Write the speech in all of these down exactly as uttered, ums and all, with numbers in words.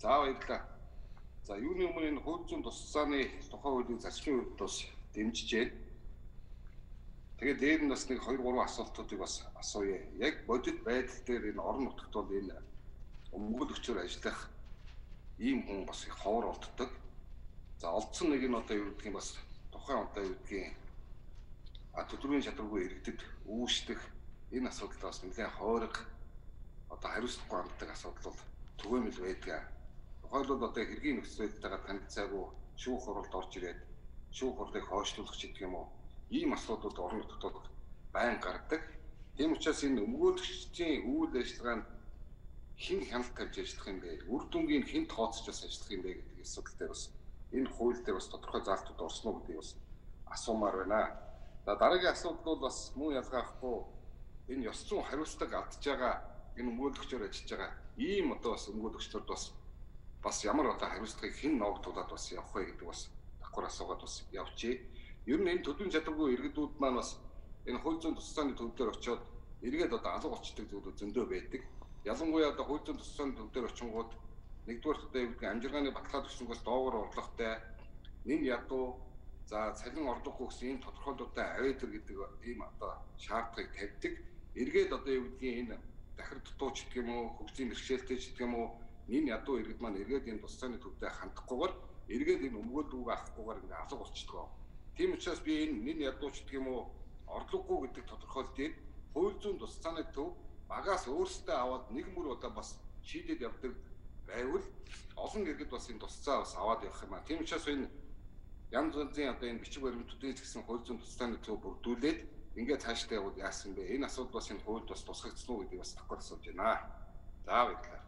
За баярлалаа. За юуны өмнө энэ хууль зүйн тусалцааны тухай хуулийг зарчмын үед бас дэмжижээ. Тэгээд дээр нь бас нэг хоёр гурван асуултуудыг бас асууя. Яг бодит байдал дээр энэ орон нутагт бол энэ өмгөөл өчөөр ажиллах ийм хүн бас их ховор олддог. За олдсон нэг нь одоо юу гэдгийг бас тухайн одоо юу гэдгийг а төдөрийн чадваргүй иргэдэд үүсдэг энэ асуудал бас нэлээд хойрог одоо хариуцлагагүй ханддаг асуудал бол түгээмэл байдаг. Тухайлбал одоо хэргийн нөхцөлтэйгээ танилцаагүй шүүх хуралд орж ирээд шүүх хурлыг хойшлуулах гэдэг юм уу? Ийм асуудлууд орон нутгад байн гардаг. Тийм учраас энэ өмгөөлөгчдийн үйл ажиллагаанд хэн хяналт тавьж ажиллах юм бэ? Үр дүнгийн хэн тооцож бас ажиллах юм бэ гэдэг асуудал дээр бас энэ хууль дээр бас тодорхой заалтууд орсон уу гэдгийг бас асуумаар байна. За дараагийн асуудал бол бас мөн ялгаахгүй энэ ёс зүйн хариуцлага алдж байгаа энэ өмгөөлөгчөөр ажиллаж байгаа ийм одоо бас өмгөөлөгчдод бас бас ямар одоо хариуцлагыг хэн ногдуулаад бас явах вэ гэдэг бас давхар асуугаад бас явчихъя. Ер нь энэ төдийн чадваргүй иргэдүүд маань бас энэ хууль зүйн тусалцааны төв дээр очиод эргээд одоо алга болчдөг зүйлүүд зөндөө байдаг. Ялангуяа одоо хууль зүйн тусалцааны төв дээр очингууд нэгдүгээр одоо юу гэдэг амжиргааны баталгаа төвшнгөөс доогоор орлоготой нэн ядуу за цалин орлогогүй гэсэн ийм тодорхойлолттой авэдэр гэдэг ийм одоо шаардлагыг тавьдаг. Эргээд одоо юу гэдгийг энэ дахир дутууч гэх юм уу хөгжлийн бэрхшээлтэй ч гэх юм уу нэн ядуу иргэд маань эргээд энэ тусалцааны төвдөө хандахгүйгээр эргээд энэ өмгөөлөлгөө авахгүйгээр ингээ алга болчихдог. Тийм учраас би энэ нэн ядууч гэх юм уу орлогогүй гэдэг тодорхойлолтыг хууль зүйн тусалцааны төв багаас өөрсдөө аваад нэг мөр удаа бас шийдээд явдаг байвал олон иргэд бас энэ тусалцаа бас аваад явах юм аа. Тийм учраас энэ янз бүрийн одоо энэ бичиг баримтуудын гэсэн хууль зүйн тусалцааны төв бүрдүүлээд ингээд цаашдаа явууд яасан бэ? Энэ асуудал бас энэ хуульд бас тусгагдсан уу гэдгийг бас давхар асууж байна. За баярлалаа.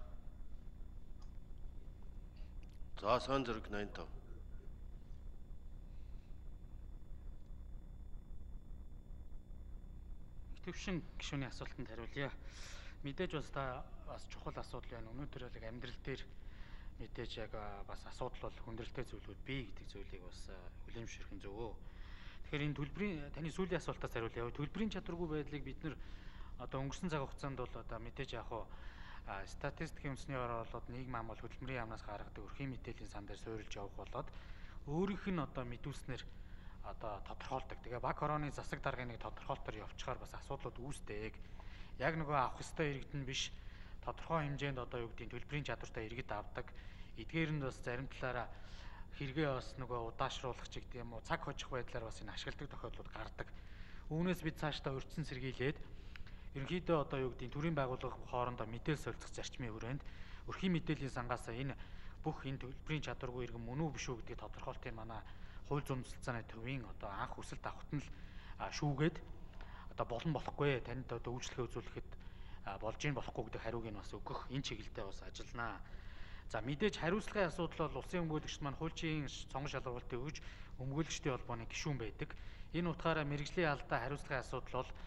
За сон зэрэг восемьдесят пять. Төвшин гишүүний асуултанд хариулъя. Мэдээж бас та бас чухал асуудал байна. Өнөөдөр яг амьдрал дээр мэдээж яг бас асуудал бол хүндрэлтэй зүйлүүд бий гэдэг зүйлийг бас хүлээмжшэрх нь зөвөө. Тэгэхээр энэ төлбөрийн таны сүүлийн асуултаас хариулъя. Төлбөрийн чадваргүй байдлыг бид нэр одоо өнгөрсөн цаг хугацаанд бол одоо мэдээж яг хуу статистикийн үндэсний оролцоод нийгэм ам бол хөдөлмөрийн яамнаас гаргадаг өрхийн мэдээллийн сан дээр суурилж явах болоод өөрийнх нь одоо мэдүүлснээр одоо тодорхойлдог. Тэгээ баг хорооны засаг даргын нэг тодорхойлолтоор явчихаар бас асуудлууд үүсдэг. Яг нөгөө авах ёстой иргэд нь биш тодорхой хэмжээнд одоо юу гэдгийг төлбөрийн чадвартай иргэд авдаг. Эдгээр нь бас зарим талаараа хэрэгээ бас нөгөө удаашруулах ч гэдэг юм уу цаг хожих байдлаар бас энэ ашигладаг тохиолдлууд гардаг. Үүнээс бид цаашдаа урьдчилан сэргийлээд ерөнхийдөө одоо юу гэдгийг төрийн байгууллага хоорондоо мэдээлэл солилцох зарчмын хүрээнд өрхийн мэдээллийн сангаас энэ бүх энэ төлбөрийн чадваргүй иргэн мөн үү биш үү гэдгийг тодорхойлтын манай хууль зүйн тусалцааны төвийн одоо анх хүсэлт авахт нь л шүүгээд одоо болон болохгүй танд одоо үйлчлэгээ үзүүлэхэд болж ийн болохгүй гэдэг хариуг нь бас өгөх энэ чиглэлдээ бас ажилланаа. За мэдээж хариуцлагын асуудал бол улсын өмгөөлөгчд маань хуульчийн сонгон шалгуулалтыг өгж өмгөөлөгчдийн холбооны гишүүн байдаг. Энэ утгаараа мэрэгжлийн алдаа хариуцлагын асуудал бол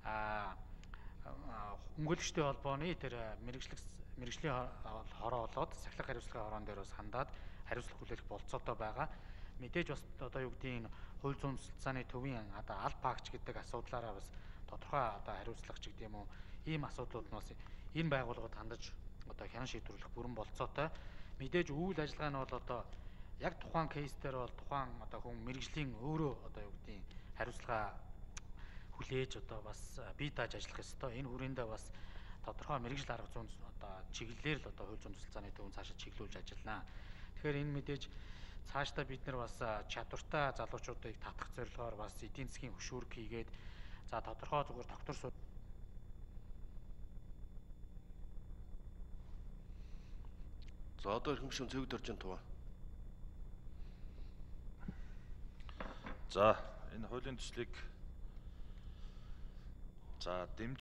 өмгөөлөгчдийн холбооны тэр мэрэгжлэг мэрэгжлийн хороо болоод сахилах хариуцлагын хороон дээр бас хандаад хариуцлага хүлээх болцоотой байгаа. Мэдээж бас одоо юу гэдгийг хууль зүйн тусалцааны төвийн одоо аль пагч гэдэг асуудлаараа бас тодорхой одоо хариуцлага ч гэдэг юм уу ийм асуудлууд нь бас энэ байгууллагад хандаж одоо хян шийдвэрлэх бүрэн болцоотой. Мэдээж үйл ажиллагаа нь бол одоо яг тухайн кейс дээр бол тухайн одоо хүн мэрэгжлийн өөрөө одоо юу гэдгийг хариуцлага хүлээж одоо бас бие дааж ажиллах ёстой. Энэ хүрээндээ бас тодорхой мэрэгжил арга зүйн одоо чиглэлээр л одоо хууль зүйн тусалцааны төвөнд цаашаа чиглүүлж ажиллана. Тэгэхээр энэ мэдээж цаашдаа бид нар бас чадвартай залуучуудыг татах зорилгоор бас эдийн засгийн хөшүүрэг хийгээд за тодорхой зүгээр доктор суд За одоо ирэх гишүүн цэг дөржин туваа. За энэ хуулийн төслийг за